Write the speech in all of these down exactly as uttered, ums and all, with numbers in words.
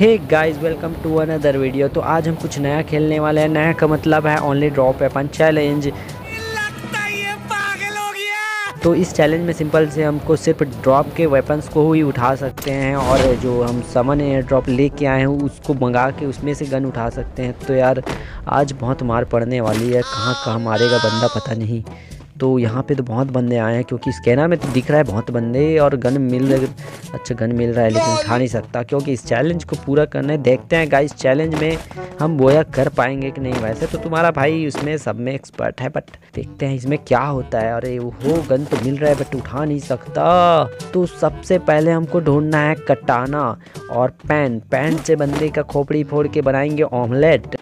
Hey guys, welcome to another video. तो आज हम कुछ नया खेलने वाले हैं। नया का मतलब है ओनली ड्रॉप वेपन चैलेंज। लगता है ये पागल हो गया। तो इस चैलेंज में सिंपल से हमको सिर्फ ड्रॉप के वेपन्स को ही उठा सकते हैं और जो हम समन एयर ड्रॉप लेके आए हैं उसको मंगा के उसमें से गन उठा सकते हैं। तो यार आज बहुत मार पड़ने वाली है, कहाँ कहाँ मारेगा बंदा पता नहीं। तो यहाँ पे तो बहुत बंदे आए हैं क्योंकि स्कैनर में तो दिख रहा है बहुत बंदे और गन मिल अच्छा गन मिल रहा है, लेकिन उठा नहीं सकता क्योंकि इस चैलेंज को पूरा करना है। देखते हैं गाइस चैलेंज में हम बोया कर पाएंगे कि नहीं। वैसे तो तुम्हारा भाई उसमें सब में एक्सपर्ट है, बट देखते हैं इसमें क्या होता है। अरे वो गन तो मिल रहा है बट उठा नहीं सकता। तो सबसे पहले हमको ढूंढना है कटाना और पैन। पैन से बंदे का खोपड़ी फोड़ के बनाएंगे ऑमलेट।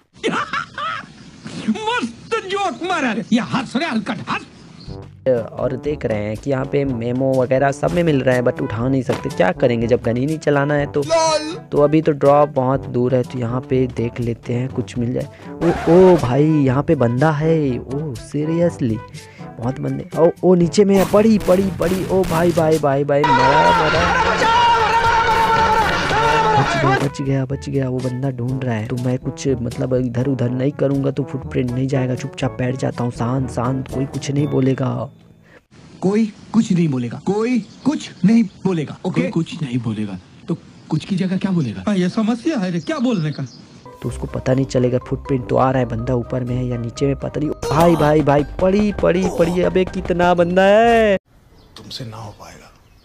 मस्त जोक मारा रे, ये हंस रहे हलकट हंस। और देख रहे हैं कि यहाँ पे मेमो वगैरह सब में मिल रहा है बट उठा नहीं सकते। क्या करेंगे जब गन ही नहीं चलाना है तो तो अभी तो ड्रॉप बहुत दूर है। तो यहाँ पे देख लेते हैं कुछ मिल जाए। ओ ओ भाई यहाँ पे बंदा है। ओ सीरियसली बहुत बंदे। ओ ओ नीचे में है, पड़ी पड़ी पड़ी। ओ भाई भाई भाई भाई मरा मरा बच गया बच गया बच गया। वो बंदा ढूंढ रहा है तो मैं कुछ मतलब इधर उधर नहीं करूंगा तो फुटप्रिंट नहीं जाएगा। चुपचाप बैठ जाता हूँ, शांत शांत, कोई कुछ नहीं बोलेगा। कोई कुछ नहीं बोलेगा कोई कुछ नहीं बोलेगा ओके okay? कुछ नहीं बोलेगा तो कुछ की जगह क्या बोलेगा? आ, ये समस्या है रे, क्या बोलने का। तो उसको पता नहीं चलेगा। फुटप्रिंट तो आ रहा है, बंदा ऊपर में है या नीचे में पता नहीं। भाई भाई भाई पड़ी पड़ी पड़ी। अबे कितना बंदा है। तुमसे ना हो पाएगा,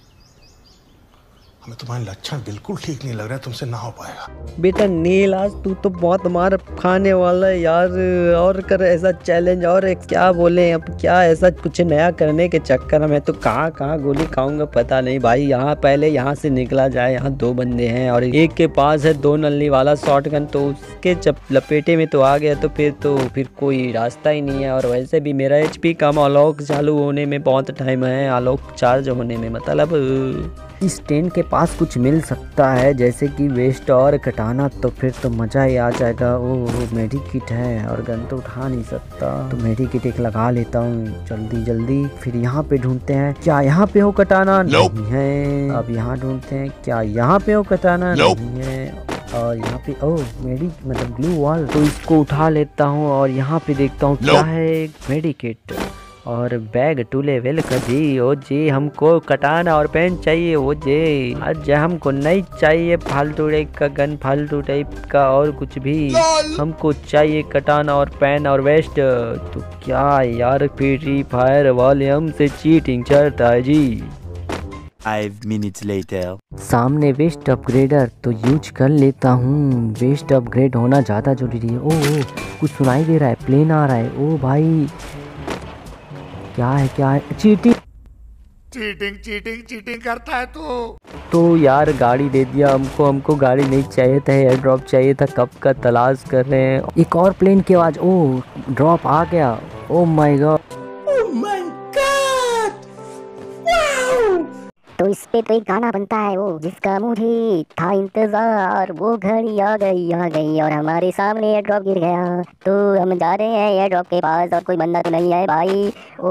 हमें तुम्हारे लक्षण बिल्कुल ठीक नहीं लग रहा है, तुमसे ना हो पाएगा। बेटा नील आज तू तो बहुत मार खाने वाला है यार। और कर ऐसा चैलेंज और क्या बोले अब, क्या ऐसा कुछ नया करने के चक्कर में तो कहाँ कहाँ गोली खाऊंगा पता नहीं। भाई यहाँ पहले यहाँ से निकला जाए। यहाँ दो बंदे हैं और एक के पास है दो नल्ली वाला शॉटगन, तो उसके जब लपेटे में तो आ गया तो फिर तो फिर कोई रास्ता ही नहीं है। और वैसे भी मेरा एच पी कम, अनलॉक चालू होने में बहुत टाइम है, अनलॉक चार्ज होने में। मतलब इस टेन के पास कुछ मिल सकता है जैसे कि वेस्ट और कटाना, तो फिर तो मज़ा ही आ जाएगा। ओ मेडी किट है और गन तो उठा नहीं सकता, तो मेडी किट एक लगा लेता हूँ जल्दी जल्दी। फिर यहाँ पे ढूंढते हैं, क्या यहाँ पे हो कटाना? नहीं है। अब यहाँ ढूंढते हैं, क्या यहाँ पे हो कटाना? नहीं है। और यहाँ पे ओ मेडी मतलब ग्लू वॉल, तो इसको उठा लेता हूँ और यहाँ पे देखता हूँ क्या है, मेडी किट और बैग टू लेवल का जी। ओ जी हमको कटाना और पेन चाहिए। ओ जी आज हमको नहीं चाहिए फालतू टाइप का गन, फालतू टाइप का और कुछ भी। हमको चाहिए कटाना और पेन और वेस्ट। तो क्या यार फ्री फायर वाले हमसे चीटिंग चलता है जी। Five minutes later. सामने वेस्ट अपग्रेडर तो यूज कर लेता हूँ। वेस्ट अपग्रेड होना ज़्यादा जरूरी है। ओ, ओ कुछ सुनाई दे रहा है, प्लेन आ रहा है। ओ भाई क्या है क्या है? चीटिंग चीटिंग चीटिंग चीटिंग करता है तू। तो यार गाड़ी दे दिया हमको। हमको गाड़ी नहीं चाहिए था, एयर ड्रॉप चाहिए था। कब का तलाश कर रहे हैं। एक और प्लेन की आवाज। ओ ड्रॉप आ गया। Oh my god, oh my god, wow. तो इस पे तो एक गाना बनता है वो, जिसका मुझे था इंतजार। वो घड़ी आ गई आ गई और हमारे सामने एयर ड्रॉप गिर गया। तो हम जा रहे हैं एयर ड्रॉप के पास और कोई बंदा तो नहीं है भाई। ओ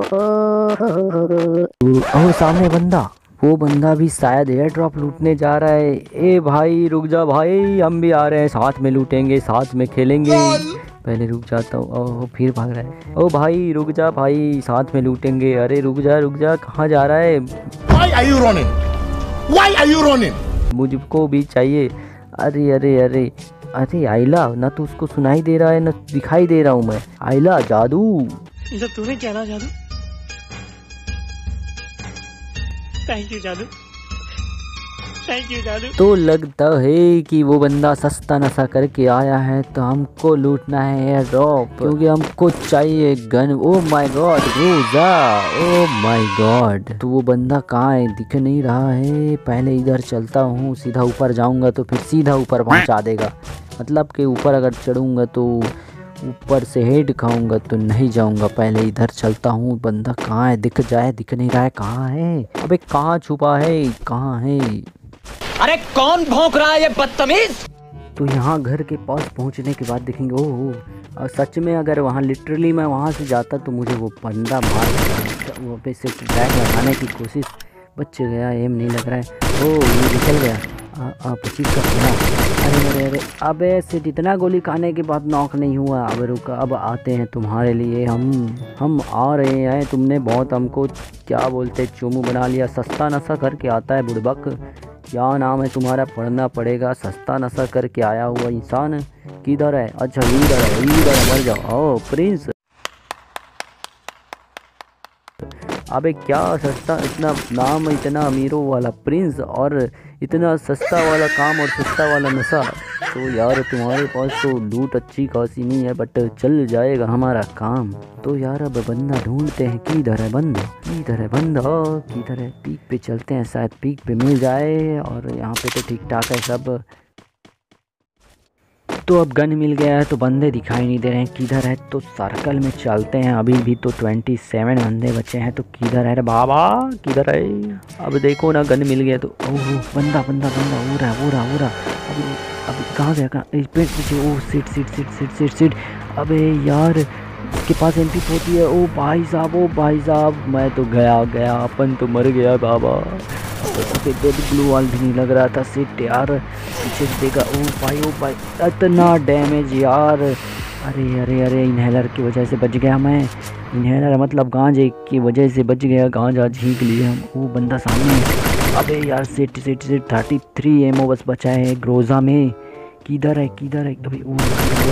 ओ सामने बंदा। वो बंदा भी शायद एयर ड्रॉप लूटने जा रहा है। ए भाई रुक जा भाई, हम भी आ रहे हैं, साथ में लूटेंगे, साथ में खेलेंगे। पहले रुक जाता हूँ। ओह फिर भाग रहा है। ओ भाई रुक जा भाई, साथ में लूटेंगे। अरे रुक जा रुक जा, कहाँ जा रहा है? Why are you running? Why are you running? मुझको भी चाहिए। अरे अरे अरे अरे आइला, ना तो उसको सुनाई दे रहा है ना दिखाई दे रहा हूँ मैं। आइला जादू, इधर तूने क्या ना जादू? थैंक यू जादू, थैंक यू जादू। तो लगता है कि वो बंदा सस्ता नशा करके आया है, तो हमको लूटना है एयर ड्रॉप क्योंकि हमको चाहिए गन। ओ माय गॉड रोजा, ओ माय गॉड। तो वो बंदा कहाँ है? दिख नहीं रहा है। पहले इधर चलता हूँ, सीधा ऊपर जाऊंगा तो फिर सीधा ऊपर पहुँचा देगा। मतलब कि ऊपर अगर चढ़ूंगा तो ऊपर से हेड खाऊंगा तो नहीं जाऊंगा। पहले इधर चलता हूँ। बंदा कहाँ है? दिख जाए, दिख नहीं रहा है। कहाँ है? अबे कहाँ छुपा है? कहाँ है? अरे कौन भौंक रहा है ये बदतमीज? तो यहाँ घर के पास पहुँचने के बाद देखेंगे। ओह और सच में अगर वहाँ लिटरली मैं वहाँ से जाता तो मुझे वो बंदा मार वो पे से बैग लगाने की कोशिश। बच गया, एम नहीं लग रहा है। ओह ये निकल गया। आप चीज का सुना। अरे अरे अरे अबे सिट, इतना गोली खाने के बाद नॉक नहीं हुआ। अब रुका, अब आते हैं तुम्हारे लिए, हम हम आ रहे हैं। तुमने बहुत हमको क्या बोलते चोमू बना लिया। सस्ता नशा करके आता है बुड़बक, क्या नाम है तुम्हारा, पढ़ना पड़ेगा। सस्ता नशा करके आया हुआ इंसान किधर है? अच्छा इधर है, इधर है, मर जाओ। ओ प्रिंस, अबे क्या सस्ता, इतना नाम, इतना अमीरों वाला प्रिंस और इतना सस्ता वाला काम और सस्ता वाला नशा। तो यार तुम्हारे पास तो लूट अच्छी खासी नहीं है, बट चल जाएगा हमारा काम। तो यार अब बंदा ढूंढते हैं, किधर है बंदा, किधर है बंदा, किधर है? पीक पे चलते हैं, शायद पीक पे मिल जाए। और यहाँ पे तो ठीक ठाक है सब। तो अब गन मिल गया है, तो बंदे दिखाई नहीं दे रहे हैं, किधर है? तो सर्कल में चलते हैं, अभी भी तो ट्वेंटी सेवन बंदे बचे हैं। तो किधर है रे बाबा, किधर है? अब देखो ना, गन मिल गया तो ओह बंदा बंदा बंदा हो रहा हो रहा हो रहा। अभी अभी कहाँ गया, कहाँ? पेट पीछे। Oh sit sit sit sit sit sit. अबे यार इसके पास एम पी फोर्टी है। ओ भाई साहब, ओ भाई साहब, मैं तो गया गया, अपन तो मर गया बाबा। ग्लू वाल भी नहीं लग रहा था। सिट यार पीछे से देखा। ओ भाई ओ भाई, इतना डैमेज यार। अरे अरे अरे इन्हेलर की वजह से बच गया मैं। इन्हेलर मतलब गांजे की वजह से बच गया, गांजा झींक लिए हम। वो बंदा सामने। अबे यार sit sit sit thirty three ammo बस बचा है ग्रोजा में। किधर है किधर है? अभी वो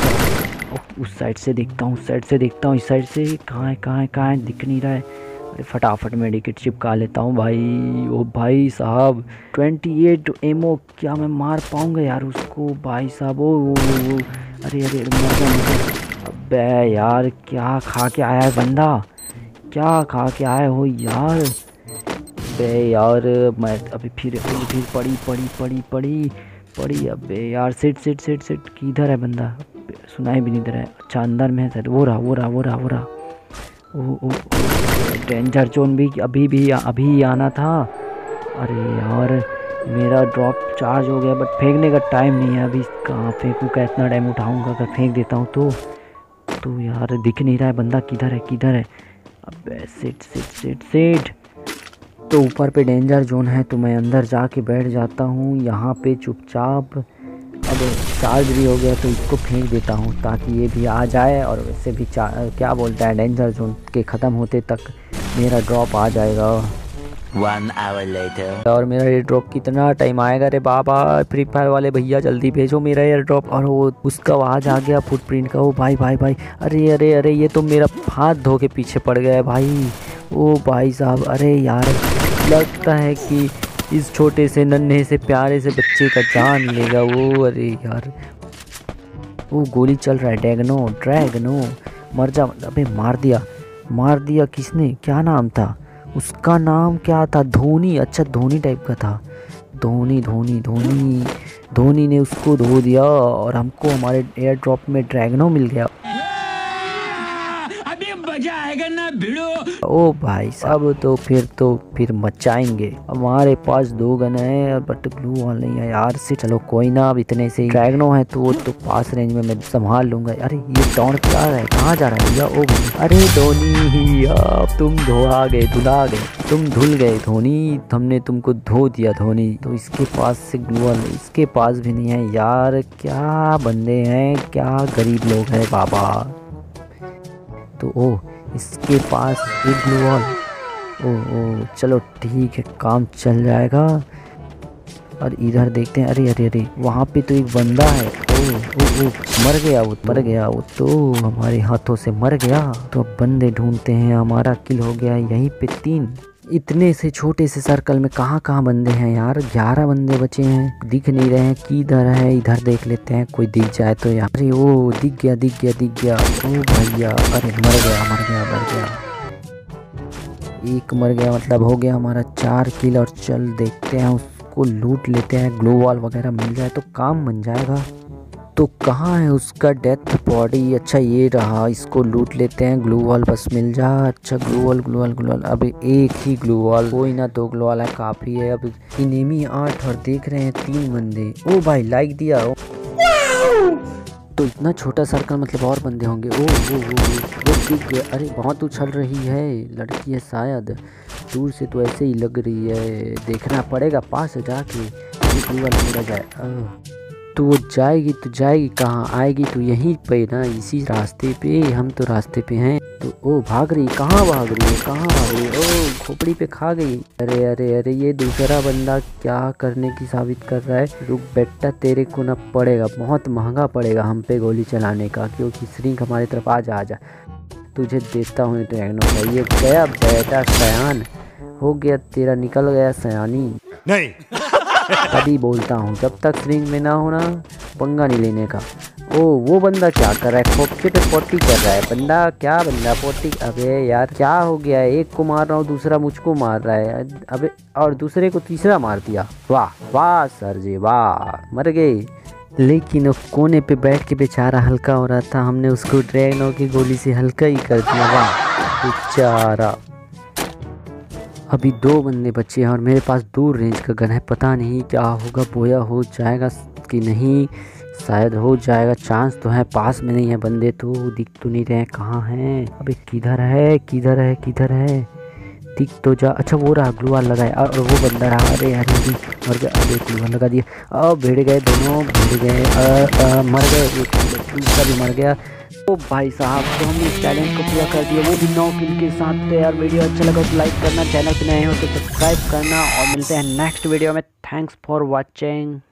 उस साइड से देखता हूँ, उस साइड से देखता हूँ, इस साइड से कहाँ है कहाँ है कहाँ है, दिख नहीं रहा है। अरे फटाफट मेडिकेट चिपका लेता हूँ भाई। ओ भाई साहब ट्वेंटी एट एमओ, क्या मैं मार पाऊँगा यार उसको? भाई साहब ओ, ओ, ओ, ओ अरे अरे मर गया मुझे। अबे यार क्या खा के आया है बंदा, क्या खा के आया हो यार? अबे यार मैं अभी फिर फिर पड़ी पड़ी पड़ी पड़ी पड़ी। अबे यार सिट सिट सिट सिट, किधर है बंदा? सुनाई भी नहीं दे रहा है। अच्छा अंदर में है शायद। वो रहा वो रहा वो रहा वो रहा। ओ ओ डेंजर जोन भी अभी भी अभी आना था। अरे यार मेरा ड्रॉप चार्ज हो गया, बट फेंकने का टाइम नहीं है अभी। कहाँ फेंकूँ, का इतना टाइम उठाऊँगा? अगर फेंक देता हूँ तो तो यार दिख नहीं रहा है बंदा, किधर है किधर है? अबे सिट सिट सिट सिट। तो ऊपर पे डेंजर जोन है, तो मैं अंदर जाके बैठ जाता हूँ यहाँ पे चुपचाप। अब चार्ज भी हो गया तो इसको फेंक देता हूँ ताकि ये भी आ जाए। और वैसे भी क्या बोलता है, डेंजर जोन के ख़त्म होते तक मेरा ड्रॉप आ जाएगा। One hour later. और मेरा एयर ड्रॉप कितना टाइम आएगा रे बाबा? फ्री फायर वाले भैया जल्दी भेजो मेरा एयर ड्रॉप। और वो उसका आवाज़ आ गया फुटप्रिंट का। ओ भाई भाई भाई, अरे अरे अरे ये तो मेरा हाथ धो के पीछे पड़ गया है भाई। ओ भाई साहब, अरे यार लगता है कि इस छोटे से नन्हे से प्यारे से बच्चे का जान लेगा वो। अरे यार वो गोली चल रहा है, ड्रैगनो ड्रैगनो मर जा। अबे मार दिया मार दिया किसने? क्या नाम था उसका? नाम क्या था? धोनी। अच्छा धोनी टाइप का था। धोनी धोनी धोनी धोनी ने उसको धो दिया और हमको हमारे एयर ड्रॉप में ड्रैगनो मिल गया। अभी मजा आएगा ना भिड़ो। ओ भाई साहब, तो फिर तो फिर मचाएंगे। हमारे पास दो गन है बट ग्लू वॉल नहीं है यार से। चलो कोई ना, अब इतने से ड्रैगनो है तो वो तो पास रेंज में मैं संभाल लूंगा। अरे ये दौड़ क्या रहा है, कहाँ जा रहा है भैया? ओ भाई, अरे धोनी अब तुम धोआ गए, धुला गए, तुम धुल गए धोनी, हमने तुमको धो दिया धोनी। तो इसके पास से ग्लू वॉल, इसके पास भी नहीं है यार। क्या बंदे हैं, क्या गरीब लोग हैं बाबा। तो ओ इसके पास एक ग्लू वॉल। ओ ओ चलो ठीक है, काम चल जाएगा। और इधर देखते हैं। अरे अरे अरे वहाँ पे तो एक बंदा है। ओ ओ ओ मर गया वो, मर गया वो तो हमारे हाथों से मर गया। तो अब बंदे ढूंढते हैं, हमारा किल हो गया यहीं पे तीन। इतने से छोटे से सर्कल में कहाँ कहाँ बंदे हैं यार? ग्यारह बंदे बचे हैं, दिख नहीं रहे हैं किधर है। इधर देख लेते हैं, कोई दिख जाए तो यार। अरे ओ दिख गया दिख गया दिख गया। ओ भैया, अरे मर गया मर गया मर गया। एक मर गया, मतलब हो गया हमारा चार किल। और चल देखते हैं, उसको लूट लेते हैं। ग्लो वॉल वगैरह मिल जाए तो काम बन जाएगा। तो कहाँ है उसका डेथ बॉडी? अच्छा ये रहा, इसको लूट लेते हैं। ग्लू वॉल बस मिल जा। अच्छा glue wall glue wall glue wall, अब एक ही ग्लू वॉल, कोई ना दो ग्लू वॉल है काफ़ी है। अब इनेमी आठ और देख रहे हैं तीन बंदे। ओ भाई लाइक दिया। ओ तो इतना छोटा सर्कल मतलब और बंदे होंगे। ओ वो वो वो दिख गया। अरे बहुत उछल रही है, लड़की है शायद, दूर से तो ऐसे ही लग रही है, देखना पड़ेगा पास जाके। ग्लू वाला थोड़ा जाए। तो वो जाएगी तो जाएगी कहाँ, आएगी तो यहीं पे ना, इसी रास्ते पे। हम तो रास्ते पे हैं। तो ओ भाग रही, कहाँ भाग रही है, कहाँ भाग रही है? ओ खोपड़ी पे खा गई। अरे अरे अरे ये दूसरा बंदा क्या करने की साबित कर रहा है। रुक बेटा, तेरे को ना पड़ेगा, बहुत महंगा पड़ेगा हम पे गोली चलाने का, क्योंकि श्रिंक हमारी तरफ आ जा आ जा। तुझे देता हूँ ड्रैगनो। ये गया बेटा सयान, हो गया तेरा, निकल गया सयानी। नहीं तभी बोलता हूँ, जब तक श्रिंक में ना होना पंगा नहीं लेने का। ओ वो बंदा क्या कर रहा है, खोपचे पे पोटी कर रहा है बंदा। क्या बंदा पोटी, अबे यार क्या हो गया है, एक को मार रहा हूँ दूसरा मुझको मार रहा है, अबे और दूसरे को तीसरा मार दिया। वाह वाह सर जी वाह, मर गए। लेकिन वो कोने पे बैठ के बेचारा हल्का हो रहा था, हमने उसको ड्रैगनो की गोली से हल्का ही कर दिया। वाह बेचारा। अभी दो बंदे बचे हैं और मेरे पास दूर रेंज का गन है। पता नहीं क्या होगा, बोया हो जाएगा कि नहीं, शायद हो जाएगा, चांस तो है। पास में नहीं है बंदे, तो दिख तो नहीं रहे कहाँ हैं। अबे किधर है, किधर है, किधर है, दिख तो जा। अच्छा वो रहा, ग्लू वाल लगाया और वो बंदा रहा। अरे यार मर गया। अरे ग्लू वाल लगा दिया। अब भिड़ गए दोनों, भिड़ गए, मर गए, दूसरा भी मर गया। ओ भाई साहब, तो हमने इस चैलेंज को पूरा कर दिया, वो भी नौ किल के साथ। तो यार वीडियो अच्छा लगा तो लाइक करना, चैनल पे नए हो तो सब्सक्राइब करना, और मिलते हैं नेक्स्ट वीडियो में। Thanks for watching.